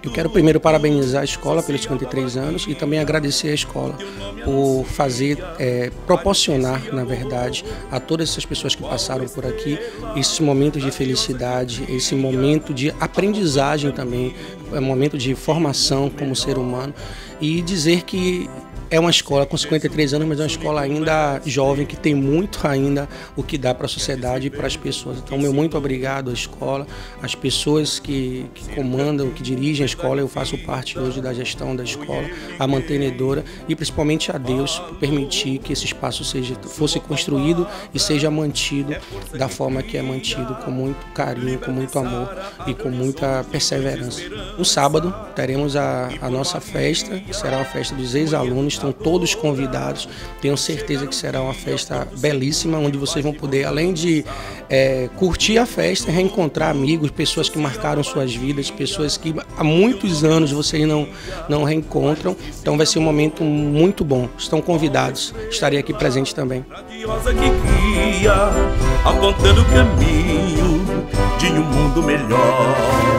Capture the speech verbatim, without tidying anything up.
Eu quero primeiro parabenizar a escola pelos cinquenta e três anos e também agradecer a escola por fazer, é, proporcionar, na verdade, a todas essas pessoas que passaram por aqui, esses momentos de felicidade, esse momento de aprendizagem também, é um momento de formação como ser humano, e dizer que é uma escola com cinquenta e três anos, mas é uma escola ainda jovem, que tem muito ainda o que dá para a sociedade e para as pessoas. Então, meu muito obrigado à escola, às pessoas que, que comandam, que dirigem a escola. Eu faço parte hoje da gestão da escola, a mantenedora, e principalmente a Deus por permitir que esse espaço seja, fosse construído e seja mantido da forma que é mantido, com muito carinho, com muito amor e com muita perseverança. No sábado teremos a, a nossa festa, que será uma festa dos ex-alunos. Estão todos convidados, tenho certeza que será uma festa belíssima, onde vocês vão poder, além de é, curtir a festa, reencontrar amigos, pessoas que marcaram suas vidas, pessoas que há muitos anos vocês não, não reencontram. Então vai ser um momento muito bom. Estão convidados, estarei aqui presente também. Apontando o caminho de um mundo melhor.